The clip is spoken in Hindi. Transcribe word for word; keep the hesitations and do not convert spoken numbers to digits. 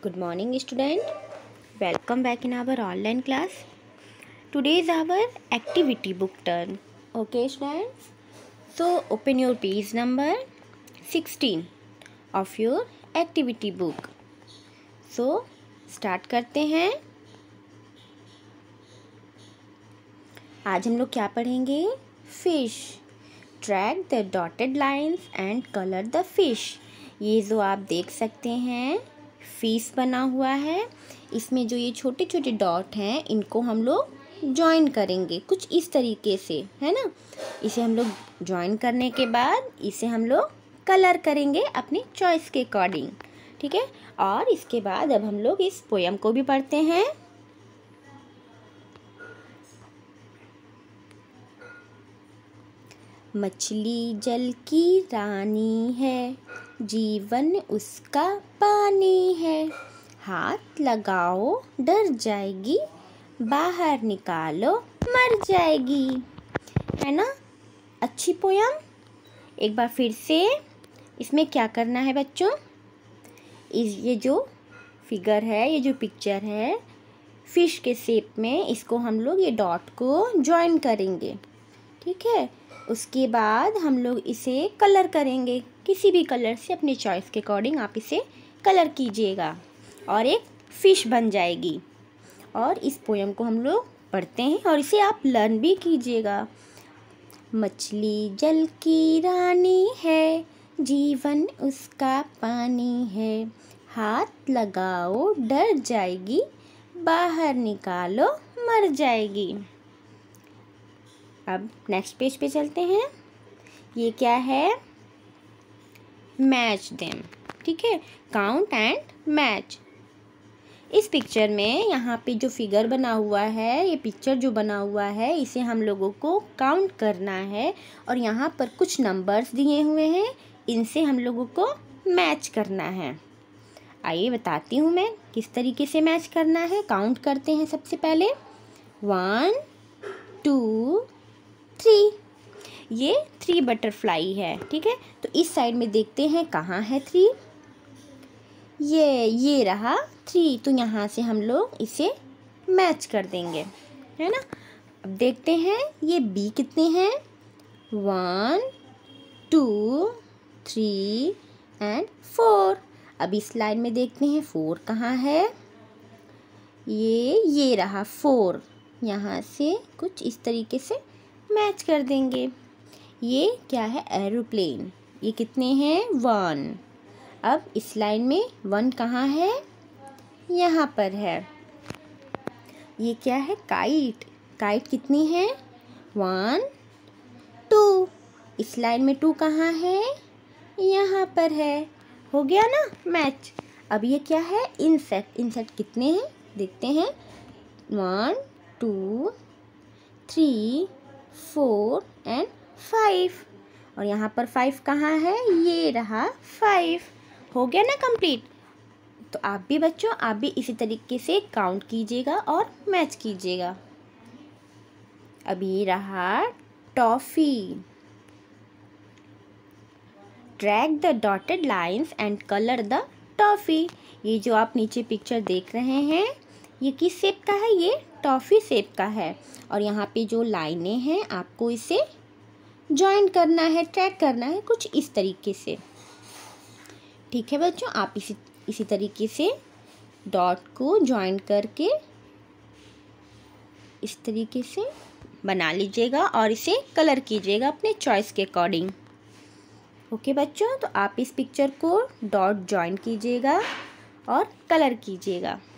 Good morning, student. Welcome back in our online class. Today is our activity book turn. Okay, students. So open your page number sixteen of your activity book. So start करते हैं. आज हम लोग क्या पढ़ेंगे? Fish. Track the dotted lines and color the fish. ये जो आप देख सकते हैं फिश बना हुआ है. इसमें जो ये छोटे छोटे डॉट हैं इनको हम लोग ज्वाइन करेंगे कुछ इस तरीके से, है ना. इसे हम लोग ज्वाइन करने के बाद इसे हम लोग कलर करेंगे अपनी चॉइस के अकॉर्डिंग. ठीक है. और इसके बाद अब हम लोग इस पोयम को भी पढ़ते हैं. मछली जल की रानी है, जीवन उसका पानी है. हाथ लगाओ डर जाएगी, बाहर निकालो मर जाएगी. है ना. अच्छी पोयम. एक बार फिर से इसमें क्या करना है बच्चों? इस ये जो फिगर है, ये जो पिक्चर है फिश के शेप में, इसको हम लोग ये डॉट को ज्वाइन करेंगे. ठीक है. उसके बाद हम लोग इसे कलर करेंगे. किसी भी कलर से अपनी चॉइस के अकॉर्डिंग आप इसे कलर कीजिएगा और एक फ़िश बन जाएगी. और इस पोयम को हम लोग पढ़ते हैं और इसे आप लर्न भी कीजिएगा. मछली जल की रानी है, जीवन उसका पानी है. हाथ लगाओ डर जाएगी, बाहर निकालो मर जाएगी. अब नेक्स्ट पेज पे चलते हैं. ये क्या है? Match them. ठीक है. Count and match. इस पिक्चर में यहाँ पे जो फिगर बना हुआ है, ये पिक्चर जो बना हुआ है, इसे हम लोगों को काउंट करना है. और यहाँ पर कुछ नंबर्स दिए हुए हैं, इनसे हम लोगों को मैच करना है. आइए बताती हूँ मैं किस तरीके से मैच करना है. काउंट करते हैं सबसे पहले. One two three. ये थ्री बटरफ्लाई है. ठीक है. तो इस साइड में देखते हैं कहाँ है थ्री. ये ये रहा थ्री. तो यहाँ से हम लोग इसे मैच कर देंगे, है ना. अब देखते हैं ये बी कितने हैं. One two three and four. अब इस लाइन में देखते हैं फोर कहाँ है. ये ये रहा फोर. यहाँ से कुछ इस तरीके से मैच कर देंगे. ये क्या है? एरोप्लेन. ये कितने हैं? वन. अब इस लाइन में वन कहाँ है? यहाँ पर है. ये क्या है? काइट. काइट कितनी है? One two. इस लाइन में टू कहाँ है? यहाँ पर है. हो गया ना मैच. अब ये क्या है? इंसेक्ट. इंसेक्ट कितने हैं देखते हैं. One two three four and five. और यहाँ पर फाइव कहाँ है? ये रहा फाइव. हो गया ना कंप्लीट. तो आप भी बच्चों आप भी इसी तरीके से काउंट कीजिएगा और मैच कीजिएगा. अब ये रहा toffee. Track the dotted lines and colour the toffee. ये जो आप नीचे पिक्चर देख रहे हैं ये किस शेप का है? ये टॉफ़ी शेप का है. और यहाँ पे जो लाइनें हैं आपको इसे ज्वाइन करना है, ट्रैक करना है कुछ इस तरीके से. ठीक है बच्चों. आप इसी इसी तरीके से डॉट को ज्वाइन करके इस तरीके से बना लीजिएगा और इसे कलर कीजिएगा अपने चॉइस के अकॉर्डिंग. ओके बच्चों. तो आप इस पिक्चर को डॉट ज्वाइन कीजिएगा और कलर कीजिएगा.